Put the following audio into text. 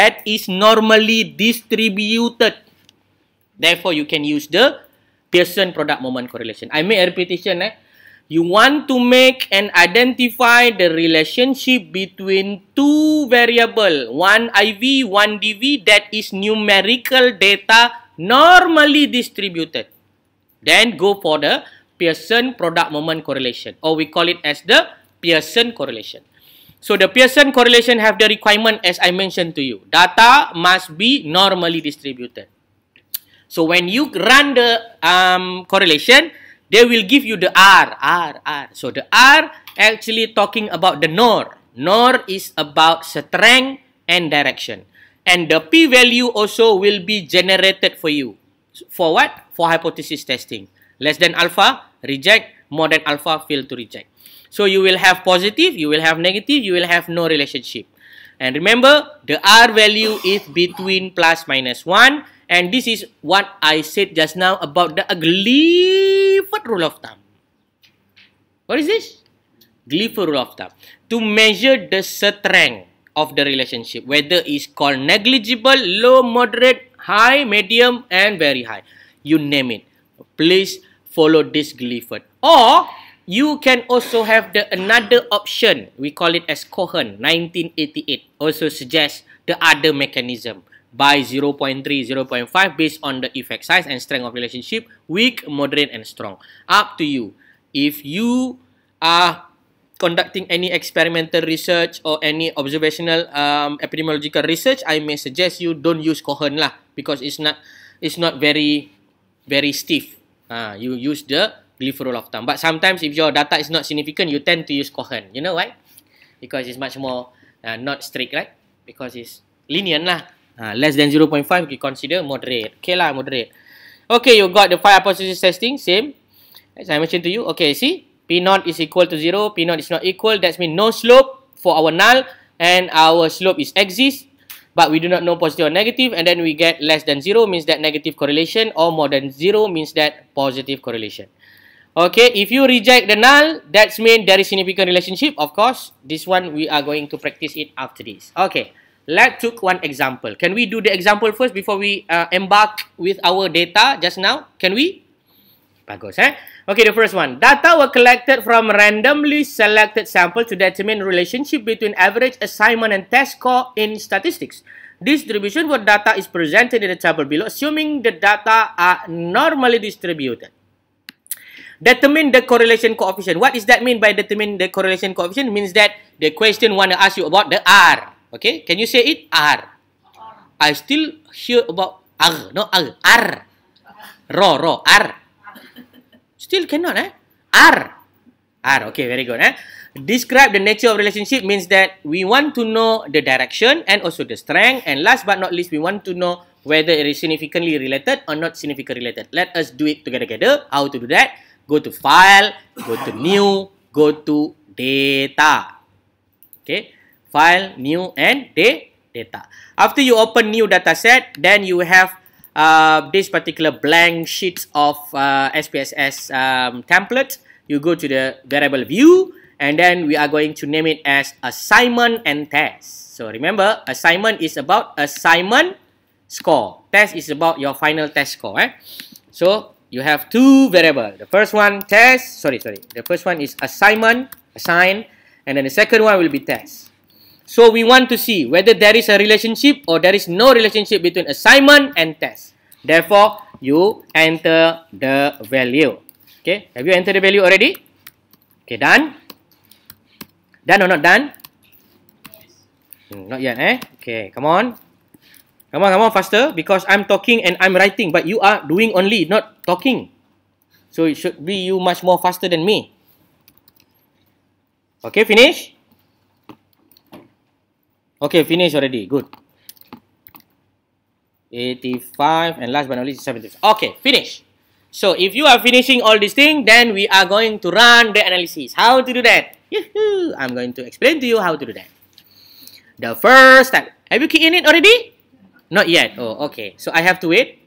that is normally distributed. Therefore, you can use the Pearson product moment correlation. I make a repetition. You want to make and identify the relationship between two variables, one IV, one DV, that is numerical data normally distributed. Then go for the Pearson product moment correlation, or we call it as the Pearson correlation. So the Pearson correlation have the requirement as I mentioned to you. Data must be normally distributed. So when you run the correlation, they will give you the R. So the R actually talking about the NOR. NOR is about strength and direction. And the p-value also will be generated for you. For what? For hypothesis testing. Less than alpha, reject. More than alpha, fail to reject. So you will have positive, you will have negative, you will have no relationship. And remember, the R value is between plus minus 1. And this is what I said just now about the Clifford rule of thumb. What is this? Clifford rule of thumb. To measure the strength of the relationship, whether it's called negligible, low, moderate, high, medium, and very high. You name it. Please follow this Clifford. Or you can also have the another option. We call it as Cohen, 1988. Also suggests the other mechanism by 0.3, 0.5 based on the effect size and strength of relationship, weak, moderate, and strong. Up to you. If you are conducting any experimental research or any observational epidemiological research, I may suggest you don't use Cohen lah, because it's not very stiff. You use the Clifford rule of thumb. But sometimes if your data is not significant, you tend to use Cohen. You know why? Because it's much more not strict, right? Because it's lenient lah. Less than 0.5, you consider moderate. Okay lah, moderate. Okay, you got the 5 hypothesis testing, same. As I mentioned to you. Okay, see? P0 is equal to 0. P0 is not equal. That means no slope for our null. And our slope is exists. But we do not know positive or negative. And then we get less than 0 means that negative correlation. Or more than 0 means that positive correlation. Okay, if you reject the null, that means there is significant relationship. Of course, this one we are going to practice it after this. Okay, let's take one example. Can we do the example first before we embark with our data just now? Can we? Bagus, eh? Okay, the first one. Data were collected from randomly selected sample to determine relationship between average assignment and test score in statistics. Distribution for data is presented in the table below, assuming the data are normally distributed. Determine the correlation coefficient. What does that mean by determine the correlation coefficient? It means that the question want to ask you about the R. Okay, can you say it? R. I still hear about R, no R. R. Ro, R. Still cannot, eh? R. R, okay, very good, eh? Describe the nature of relationship means that we want to know the direction and also the strength. And last but not least, we want to know whether it is significantly related or not significantly related. Let us do it together. How to do that? Go to File, go to New, go to Data. Okay, File, New, and Data. After you open new data set, then you have this particular blank sheets of SPSS template. You go to the variable view, and then we are going to name it as assignment and test. So remember, assignment is about assignment score. Test is about your final test score. So you have two variables. The first one test. The first one is assignment, assign, and then the second one will be test. So we want to see whether there is a relationship or there is no relationship between assignment and test. Therefore, you enter the value. Okay, have you entered the value already? Okay, done? Done or not done? Not yet, eh? Okay, come on. Come on, faster. Because I'm talking and I'm writing, but you are doing only, not talking. So it should be you much more faster than me. Okay, finish? Okay, finish already. Good. 85 and last but not least 75. Okay, finish. So if you are finishing all these things, then we are going to run the analysis. How to do that? I'm going to explain to you how to do that. The first step. Have you keyed in it already? Not yet. Oh, okay. So I have to wait.